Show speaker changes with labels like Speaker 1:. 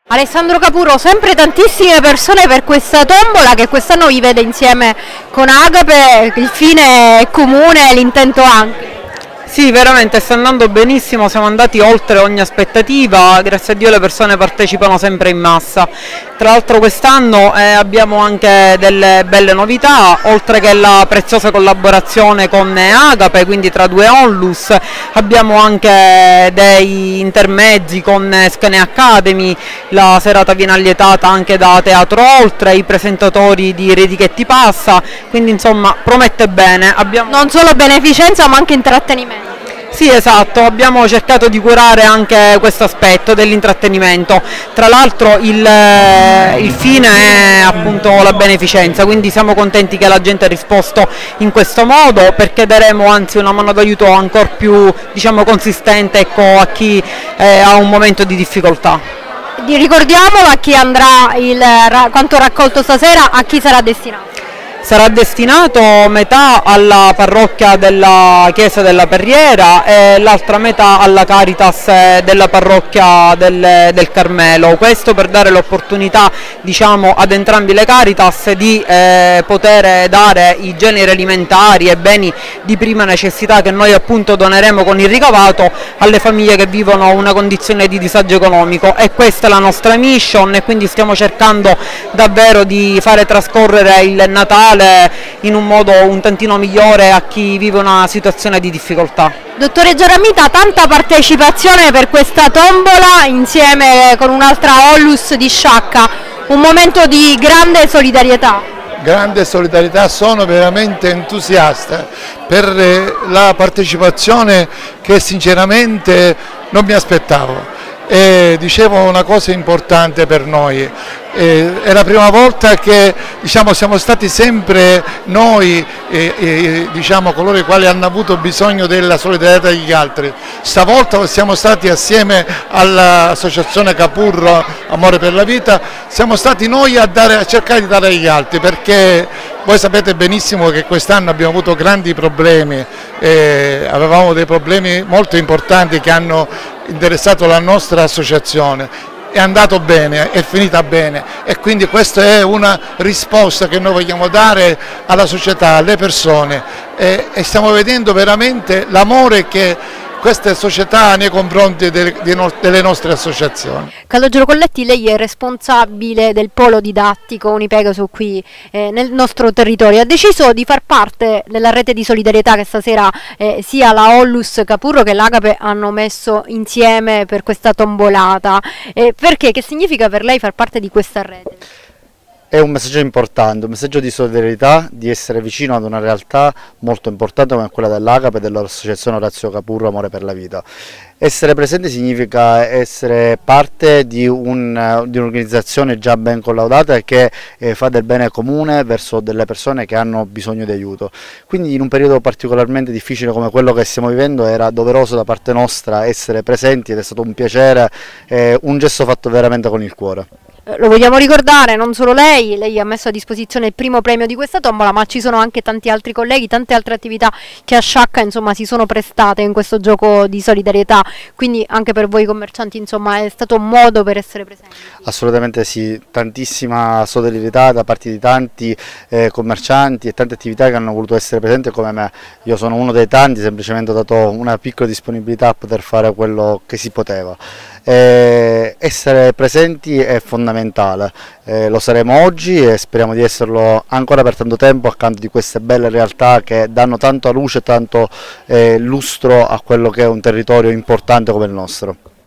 Speaker 1: Alessandro Capurro, sempre tantissime persone per questa tombola che quest'anno vi vede insieme con Agape, il fine è comune, l'intento anche.
Speaker 2: Sì, veramente sta andando benissimo, siamo andati oltre ogni aspettativa, grazie a Dio le persone partecipano sempre in massa. Tra l'altro quest'anno abbiamo anche delle belle novità, oltre che la preziosa collaborazione con Agape, quindi tra due onlus, abbiamo anche dei intermezzi con Scane Academy, la serata viene allietata anche da Teatro Oltre, i presentatori di Redichetti Passa, quindi insomma promette bene.
Speaker 1: Non solo beneficenza ma anche intrattenimento.
Speaker 2: Sì, esatto, abbiamo cercato di curare anche questo aspetto dell'intrattenimento. Tra l'altro il fine è appunto la beneficenza, quindi siamo contenti che la gente ha risposto in questo modo, perché daremo anzi una mano d'aiuto ancora più, diciamo, consistente, ecco, a chi ha un momento di difficoltà.
Speaker 1: Ricordiamolo a chi andrà quanto raccolto stasera, a chi sarà destinato.
Speaker 2: Sarà destinato metà alla parrocchia della Chiesa della Perriera e l'altra metà alla Caritas della parrocchia del Carmelo. Questo per dare l'opportunità, diciamo, ad entrambi le Caritas di poter dare i generi alimentari e beni di prima necessità che noi appunto doneremo con il ricavato alle famiglie che vivono una condizione di disagio economico, e questa è la nostra mission, e quindi stiamo cercando davvero di fare trascorrere il Natale in un modo un tantino migliore a chi vive una situazione di difficoltà.
Speaker 1: Dottore Giaramita, tanta partecipazione per questa tombola insieme con un'altra onlus di Sciacca, un momento di grande solidarietà.
Speaker 3: Grande solidarietà, sono veramente entusiasta per la partecipazione che sinceramente non mi aspettavo. Dicevo una cosa importante per noi, è la prima volta che, diciamo, siamo stati sempre noi, diciamo, coloro i quali hanno avuto bisogno della solidarietà degli altri. Stavolta siamo stati assieme all'associazione Capurro Amore per la Vita, siamo stati noi a cercare di dare agli altri, perché voi sapete benissimo che quest'anno abbiamo avuto grandi problemi, avevamo dei problemi molto importanti che hanno interessato la nostra associazione. È andato bene, è finita bene, e quindi questa è una risposta che noi vogliamo dare alla società, alle persone, e stiamo vedendo veramente l'amore che questa società nei confronti delle nostre associazioni.
Speaker 1: Calogero Colletti, lei è responsabile del polo didattico Unipegasus qui nel nostro territorio, ha deciso di far parte della rete di solidarietà che stasera sia la Onlus Capurro che l'Agape hanno messo insieme per questa tombolata. Perché? Che significa per lei far parte di questa rete?
Speaker 4: È un messaggio importante, un messaggio di solidarietà, di essere vicino ad una realtà molto importante come quella dell'Agape e dell'associazione Orazio Capurro Amore per la Vita. Essere presenti significa essere parte di un'organizzazione già ben collaudata che fa del bene comune verso delle persone che hanno bisogno di aiuto. Quindi in un periodo particolarmente difficile come quello che stiamo vivendo era doveroso da parte nostra essere presenti, ed è stato un piacere, un gesto fatto veramente con il cuore.
Speaker 1: Lo vogliamo ricordare, non solo lei ha messo a disposizione il primo premio di questa tombola, ma ci sono anche tanti altri colleghi, tante altre attività che a Sciacca, insomma, si sono prestate in questo gioco di solidarietà, quindi anche per voi commercianti, insomma, è stato un modo per essere presenti.
Speaker 4: Assolutamente sì, tantissima solidarietà da parte di tanti commercianti e tante attività che hanno voluto essere presenti come me. Io sono uno dei tanti, semplicemente ho dato una piccola disponibilità a poter fare quello che si poteva. Essere presenti è fondamentale, lo saremo oggi e speriamo di esserlo ancora per tanto tempo accanto di queste belle realtà che danno tanta luce e tanto lustro a quello che è un territorio importante come il nostro.